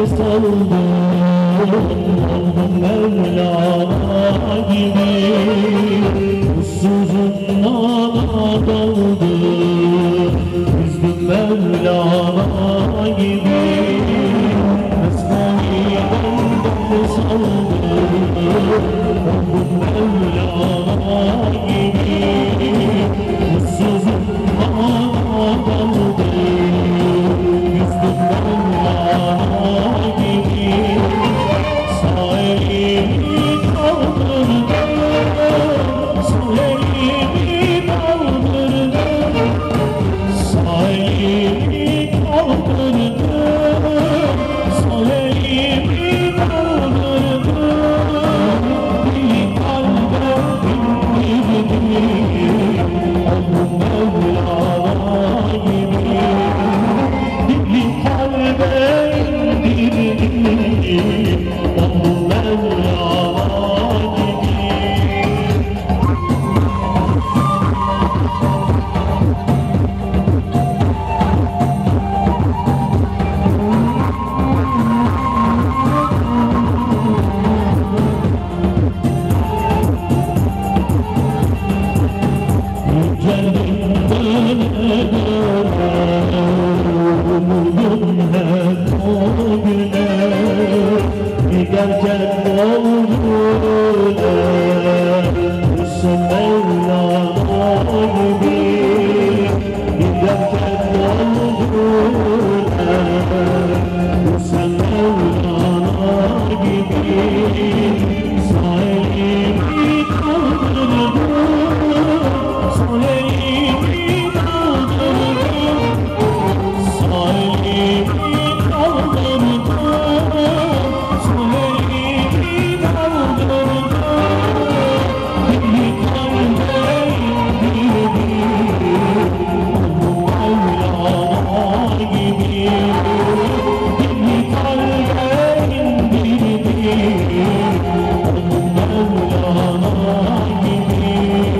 saldım, oldum Mevlana gibi. Mutsuzum nana daldım, üzdüm Mevlana gibi. Mesnevi daldım saldım, oldum Mevlana gibi. Mutsuzum nana daldım, üzdüm Mevlana gibi. Sağ elimi kaldırdım, sol elimi kaldırdım. Sağ elimi kaldırdım, sol elimi kaldırdım. Bir kalbe indirdim, oldum Mevlana gibi. Bir kalbe indirdim, oldum Mevlana gibi. Giderken oldular, Hüsnü Mevlana gibi. Giderken oldular, Hüsnü Mevlana gibi. Sağ elimi kaldırdım, sol elimi kaldırdım. Sağ elimi kaldırdım, sol elimi kaldırdım. Bir kalbe indirdim, oldum Mevlana gibi. Bir kalbe indirdim, oldum Mevlana gibi.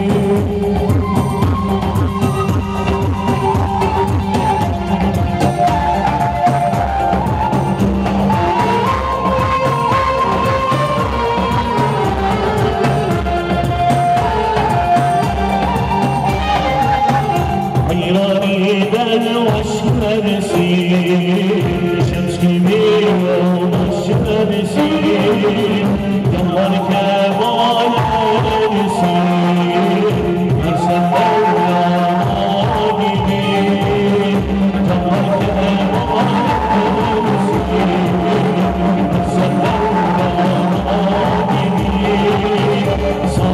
Hayrani'den aşk versin, şems gibi yoldaş versin. Yanar kemal versin, versen Mevlana gibi. Yanar kemal versin, versen Mevlana gibi.